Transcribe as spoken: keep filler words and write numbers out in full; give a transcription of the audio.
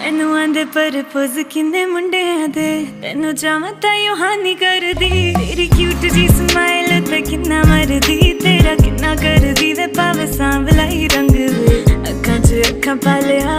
मैनू आंदे पर पोज किन्ने मुंडियां दे तेनू चाहवां ताईं हानी करदी तेरी क्यूट जी स्माइल ते किन्ना मरदी तेरा किन्ना करदी वे पावे सांवला ही रंग वे अक्खां च अक्खां पाले